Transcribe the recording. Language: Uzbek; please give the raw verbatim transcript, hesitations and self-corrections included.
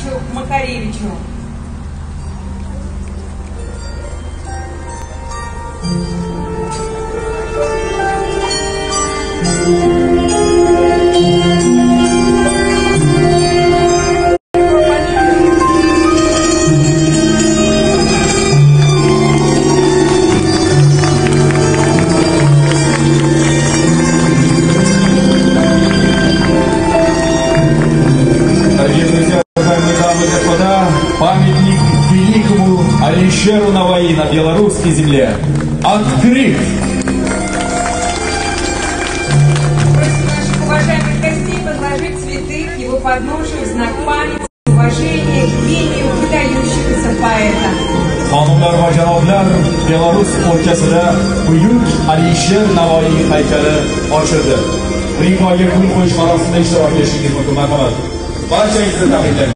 Ивановичу Макаревичу. Памятник великому Алишеру Наваи на белорусской земле открыт. Просим наших уважаемых гостей подложить цветы к его подножию в знак памяти и уважения к гению выдающегося поэта. Xonimlar va janoblar, Belarus o'lkasida buyuk Alisher Navoiy haykali ochildi. Uning poyiga gul qo'yish marosimida ishtirok etishingiz mumkin. Marhamat. Barchangizni tabriklayman.